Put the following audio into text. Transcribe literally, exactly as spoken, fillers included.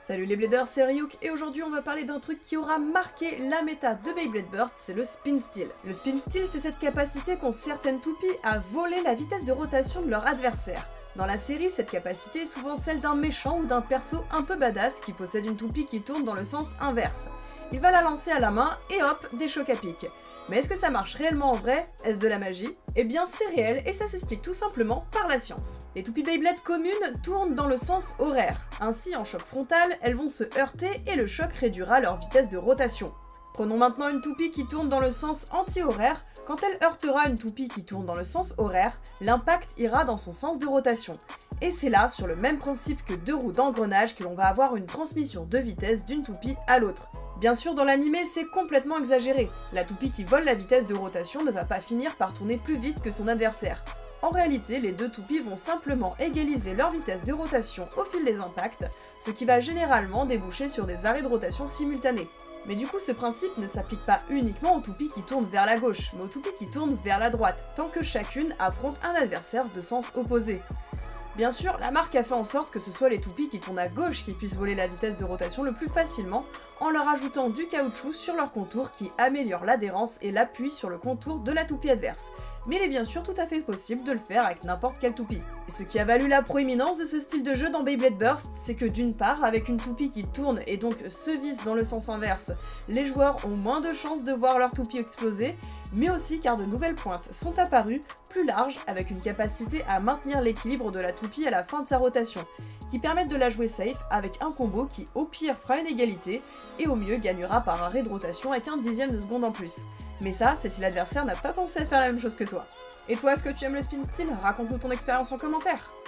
Salut les Bladers, c'est Ryuk et aujourd'hui on va parler d'un truc qui aura marqué la méta de Beyblade Burst, c'est le Spin Steal. Le Spin Steal, c'est cette capacité qu'ont certaines toupies à voler la vitesse de rotation de leur adversaire. Dans la série, cette capacité est souvent celle d'un méchant ou d'un perso un peu badass qui possède une toupie qui tourne dans le sens inverse. Il va la lancer à la main et hop, des chocs à pic. Mais est-ce que ça marche réellement en vrai? Est-ce de la magie? Eh bien c'est réel et ça s'explique tout simplement par la science. Les toupies Beyblade communes tournent dans le sens horaire. Ainsi en choc frontal, elles vont se heurter et le choc réduira leur vitesse de rotation. Prenons maintenant une toupie qui tourne dans le sens anti-horaire. Quand elle heurtera une toupie qui tourne dans le sens horaire, l'impact ira dans son sens de rotation. Et c'est là, sur le même principe que deux roues d'engrenage, que l'on va avoir une transmission de vitesse d'une toupie à l'autre. Bien sûr, dans l'animé, c'est complètement exagéré. La toupie qui vole la vitesse de rotation ne va pas finir par tourner plus vite que son adversaire. En réalité, les deux toupies vont simplement égaliser leur vitesse de rotation au fil des impacts, ce qui va généralement déboucher sur des arrêts de rotation simultanés. Mais du coup, ce principe ne s'applique pas uniquement aux toupies qui tournent vers la gauche, mais aux toupies qui tournent vers la droite, tant que chacune affronte un adversaire de sens opposé. Bien sûr, la marque a fait en sorte que ce soit les toupies qui tournent à gauche qui puissent voler la vitesse de rotation le plus facilement, en leur ajoutant du caoutchouc sur leur contour qui améliore l'adhérence et l'appui sur le contour de la toupie adverse. Mais il est bien sûr tout à fait possible de le faire avec n'importe quelle toupie. Et ce qui a valu la proéminence de ce style de jeu dans Beyblade Burst, c'est que d'une part, avec une toupie qui tourne et donc se visse dans le sens inverse, les joueurs ont moins de chances de voir leur toupie exploser, mais aussi car de nouvelles pointes sont apparues, plus larges, avec une capacité à maintenir l'équilibre de la toupie à la fin de sa rotation, qui permettent de la jouer safe avec un combo qui au pire fera une égalité, et au mieux gagnera par arrêt de rotation avec un dixième de seconde en plus. Mais ça, c'est si l'adversaire n'a pas pensé à faire la même chose que toi. Et toi, est-ce que tu aimes le Spin Steal? Raconte-nous ton expérience en commentaire.